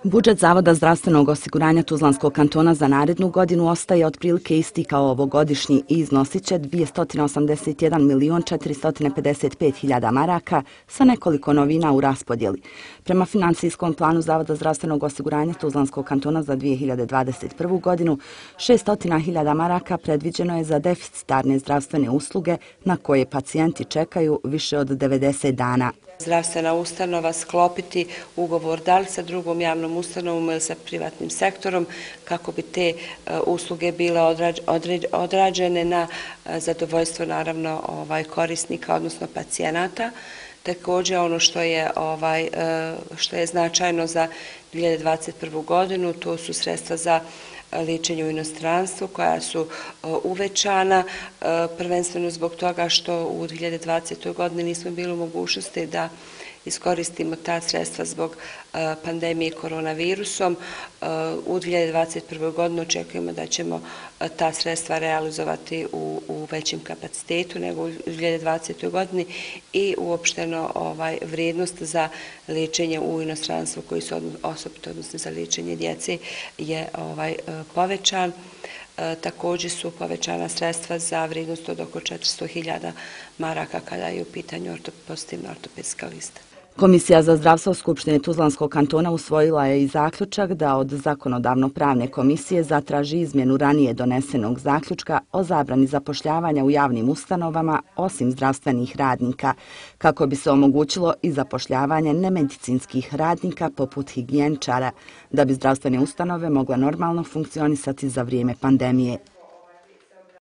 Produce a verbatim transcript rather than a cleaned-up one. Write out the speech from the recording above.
Budžet Zavoda zdravstvenog osiguranja Tuzlanskog kantona za narednu godinu ostaje otprilike isti kao ovogodišnji i iznosit će dvjesto osamdeset jedan milion četiristo pedeset pet hiljada maraka sa nekoliko novina u raspodjeli. Prema financijskom planu Zavoda zdravstvenog osiguranja Tuzlanskog kantona za dvije hiljade dvadeset prvu godinu šesto hiljada maraka predviđeno je za deficitarne zdravstvene usluge na koje pacijenti čekaju više od devedeset dana. Zdravstvena ustanova sklopiti ugovor da li sa drugom javnom ustanovom ili sa privatnim sektorom kako bi te usluge bile odrađene na zadovoljstvo naravno ovaj korisnika, odnosno pacijenata. Također ono što je ovaj što je značajno za dvije hiljade dvadeset prvu godinu, to su sredstva za liječenje u inostranstvu koja su uvećana, prvenstveno zbog toga što u dvije hiljade dvadesetoj godini nismo bili u mogućnosti da iskoristimo ta sredstva zbog pandemije koronavirusom. U dvije hiljade dvadeset prvoj godini očekujemo da ćemo ta sredstva realizovati u, u većem kapacitetu nego u dvije hiljade dvadesetoj godini i uopšteno ovaj, vrijednost za liječenje u inostranstvu koji su osobito odnosno za liječenje djece je ovaj, povećan. E, također su povećana sredstva za vrijednost od oko četiristo hiljada maraka kada je u pitanju pozitivna ortopedska lista. Komisija za zdravstvo Skupštine Tuzlanskog kantona usvojila je i zaključak da od zakonodavno-pravne komisije zatraži izmjenu ranije donesenog zaključka o zabrani zapošljavanja u javnim ustanovama osim zdravstvenih radnika, kako bi se omogućilo i zapošljavanje nemedicinskih radnika poput higijeničara, da bi zdravstvene ustanove mogle normalno funkcionisati za vrijeme pandemije.